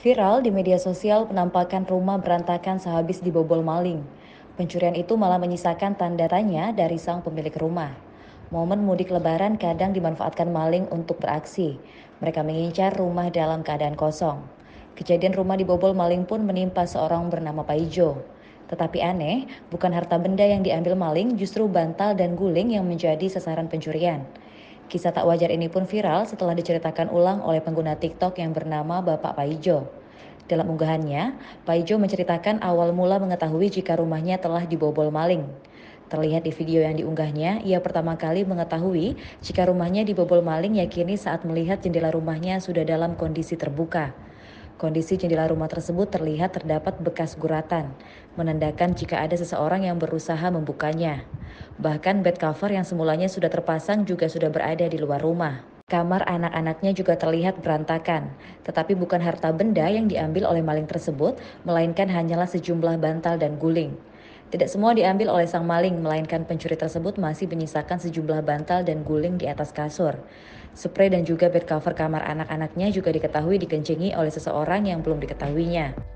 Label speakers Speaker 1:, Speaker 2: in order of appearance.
Speaker 1: Viral di media sosial penampakan rumah berantakan sehabis dibobol maling. Pencurian itu malah menyisakan tanda tanya dari sang pemilik rumah. Momen mudik lebaran kadang dimanfaatkan maling untuk beraksi. Mereka mengincar rumah dalam keadaan kosong. Kejadian rumah dibobol maling pun menimpa seorang bernama Paijo. Tetapi aneh, bukan harta benda yang diambil maling, justru bantal dan guling yang menjadi sasaran pencurian. Kisah tak wajar ini pun viral setelah diceritakan ulang oleh pengguna TikTok yang bernama Bapak Paijo. Dalam unggahannya, Paijo menceritakan awal mula mengetahui jika rumahnya telah dibobol maling. Terlihat di video yang diunggahnya, ia pertama kali mengetahui jika rumahnya dibobol maling yakini saat melihat jendela rumahnya sudah dalam kondisi terbuka. Kondisi jendela rumah tersebut terlihat terdapat bekas guratan, menandakan jika ada seseorang yang berusaha membukanya. Bahkan bed cover yang semulanya sudah terpasang juga sudah berada di luar rumah. Kamar anak-anaknya juga terlihat berantakan, tetapi bukan harta benda yang diambil oleh maling tersebut, melainkan hanyalah sejumlah bantal dan guling. Tidak semua diambil oleh sang maling, melainkan pencuri tersebut masih menyisakan sejumlah bantal dan guling di atas kasur. Spray dan juga bed cover kamar anak-anaknya juga diketahui dikencingi oleh seseorang yang belum diketahuinya.